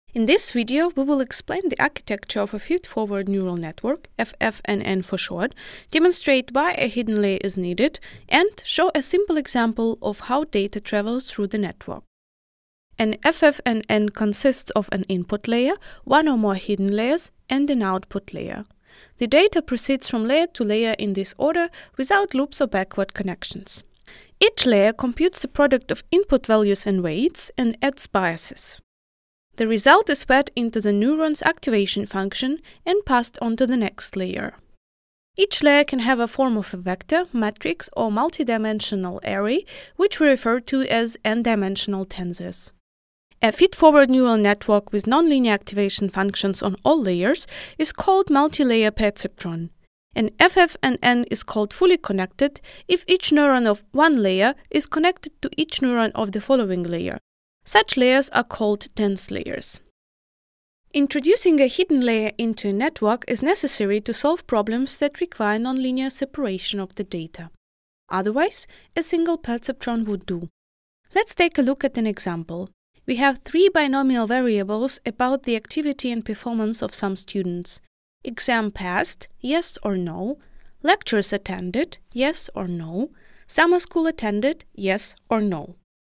In this video, we will explain the architecture of a feed-forward neural network, FFNN for short, demonstrate why a hidden layer is needed, and show a simple example of how data travels through the network. An FFNN consists of an input layer, one or more hidden layers, and an output layer. The data proceeds from layer to layer in this order without loops or backward connections. Each layer computes the product of input values and weights and adds biases. The result is fed into the neuron's activation function and passed on to the next layer. Each layer can have a form of a vector, matrix, or multidimensional array, which we refer to as n-dimensional tensors. A feed-forward neural network with nonlinear activation functions on all layers is called multi-layer perceptron. An FFNN is called fully connected if each neuron of one layer is connected to each neuron of the following layer. Such layers are called dense layers. Introducing a hidden layer into a network is necessary to solve problems that require nonlinear separation of the data. Otherwise, a single perceptron would do. Let's take a look at an example. We have three binomial variables about the activity and performance of some students. Exam passed, yes or no. Lectures attended, yes or no. Summer school attended, yes or no.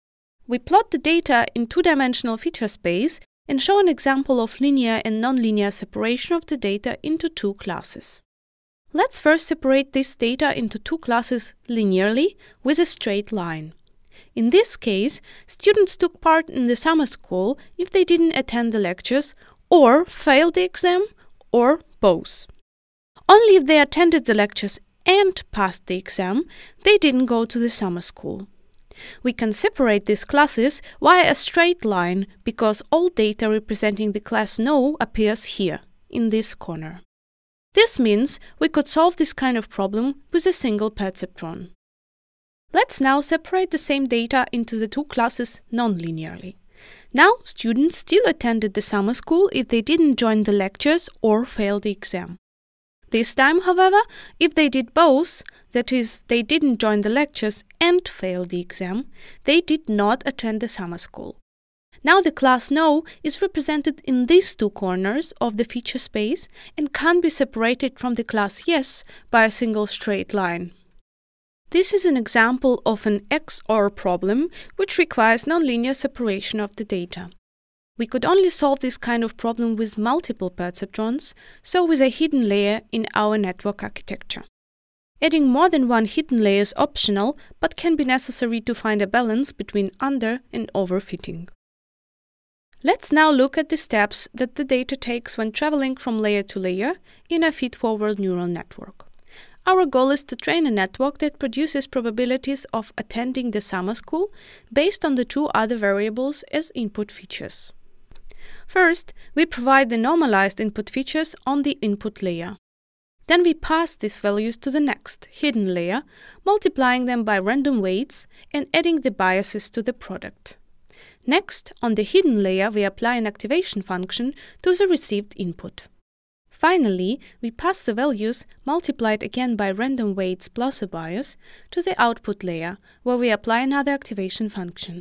We plot the data in two-dimensional feature space and show an example of linear and nonlinear separation of the data into two classes. Let's first separate this data into two classes linearly with a straight line. In this case, students took part in the summer school if they didn't attend the lectures or failed the exam or both. Only if they attended the lectures and passed the exam, they didn't go to the summer school. We can separate these classes via a straight line because all data representing the class no appears here, in this corner. This means we could solve this kind of problem with a single perceptron. Let's now separate the same data into the two classes non-linearly. Now, students still attended the summer school if they didn't join the lectures or failed the exam. This time, however, if they did both, that is, they didn't join the lectures and failed the exam, they did not attend the summer school. Now the class no is represented in these two corners of the feature space and can be separated from the class yes by a single straight line. This is an example of an XOR problem which requires nonlinear separation of the data. We could only solve this kind of problem with multiple perceptrons, so with a hidden layer in our network architecture. Adding more than one hidden layer is optional, but can be necessary to find a balance between under- and overfitting. Let's now look at the steps that the data takes when traveling from layer to layer in a feed-forward neural network. Our goal is to train a network that produces probabilities of attending the summer school based on the two other variables as input features. First, we provide the normalized input features on the input layer. Then we pass these values to the next, hidden layer, multiplying them by random weights and adding the biases to the product. Next, on the hidden layer, we apply an activation function to the received input. Finally, we pass the values, multiplied again by random weights plus a bias, to the output layer, where we apply another activation function.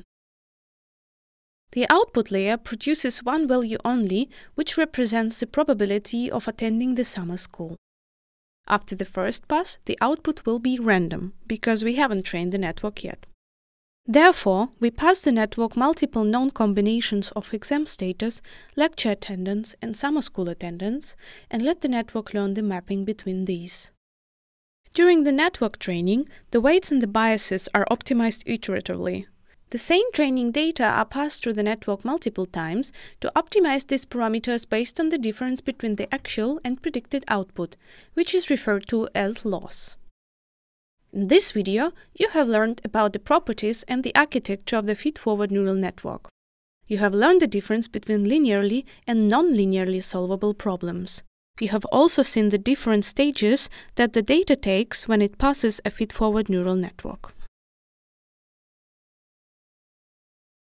The output layer produces one value only, which represents the probability of attending the summer school. After the first pass, the output will be random, because we haven't trained the network yet. Therefore, we pass the network multiple known combinations of exam status, lecture attendance, and summer school attendance, and let the network learn the mapping between these. During the network training, the weights and the biases are optimized iteratively. The same training data are passed through the network multiple times to optimize these parameters based on the difference between the actual and predicted output, which is referred to as loss. In this video, you have learned about the properties and the architecture of the feed-forward neural network. You have learned the difference between linearly and non-linearly solvable problems. You have also seen the different stages that the data takes when it passes a feed-forward neural network.